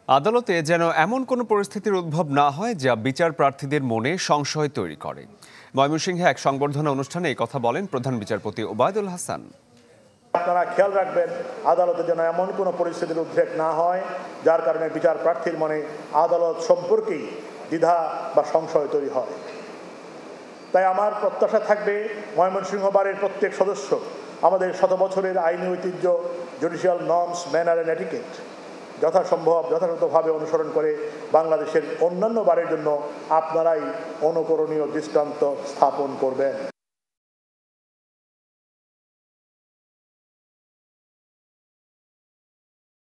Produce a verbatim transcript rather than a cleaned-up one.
আদালতে যেন এমন কোনো পরিস্থিতির উদ্ভব না হয় যা বিচার প্রার্থীদের মনে সংশয় তৈরি করে। ময়মনসিংহে এক সংবর্ধনা অনুষ্ঠানে এই কথা বলেন প্রধান বিচারপতি ওবায়দুল হাসান। আপনারা খেয়াল রাখবেন, আদালতে যেন এমন কোনো পরিস্থিতির উদ্রেক না হয় যার কারণে বিচার প্রার্থীর মনে আদালত সম্পর্কেই দ্বিধা বা সংশয় তৈরি হয়। তাই আমার প্রত্যাশা থাকবে ময়মনসিংহ বারের প্রত্যেক সদস্য আমাদের শত বছরের আইনি ঐতিহ্য, judicial norms, manner and etiquette যথাসম্ভব যথাযথভাবে অনুসরণ করে বাংলাদেশের অন্যান্য বারের জন্য আপনারাই অনুকরণীয় দৃষ্টান্ত স্থাপন করবেন।